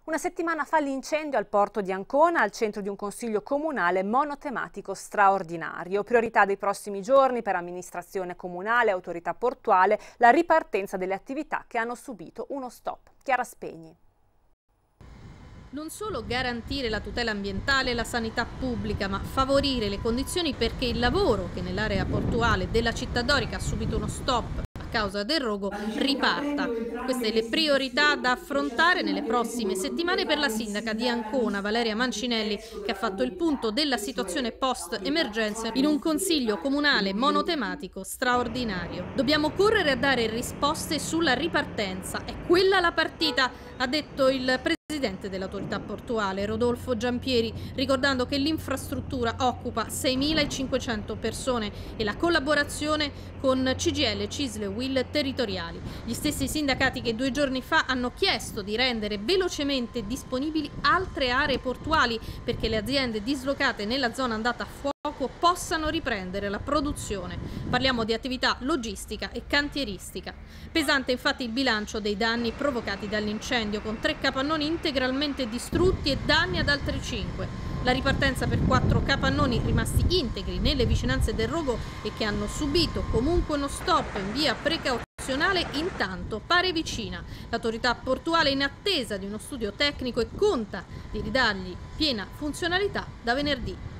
Una settimana fa l'incendio al porto di Ancona, al centro di un consiglio comunale monotematico straordinario. Priorità dei prossimi giorni per amministrazione comunale e autorità portuale, la ripartenza delle attività che hanno subito uno stop. Chiara Spegni. Non solo garantire la tutela ambientale e la sanità pubblica, ma favorire le condizioni perché il lavoro che nell'area portuale della città dorica ha subito uno stop a causa del rogo riparta. Queste le priorità da affrontare nelle prossime settimane per la sindaca di Ancona, Valeria Mancinelli, che ha fatto il punto della situazione post-emergenza in un consiglio comunale monotematico straordinario. Dobbiamo correre a dare risposte sulla ripartenza. È quella la partita, ha detto il presidente dell'autorità portuale Rodolfo Giampieri, ricordando che l'infrastruttura occupa 6.500 persone e la collaborazione con CGIL, CISL e UIL territoriali. Gli stessi sindacati che 2 giorni fa hanno chiesto di rendere velocemente disponibili altre aree portuali perché le aziende dislocate nella zona andata a fuoco possano riprendere la produzione. Parliamo di attività logistica e cantieristica. Pesante infatti il bilancio dei danni provocati dall'incendio, con 3 capannoni integralmente distrutti e danni ad altri 5. La ripartenza per 4 capannoni rimasti integri nelle vicinanze del rogo e che hanno subito comunque uno stop in via precauzionale intanto pare vicina. L'autorità portuale è in attesa di uno studio tecnico e conta di ridargli piena funzionalità da venerdì.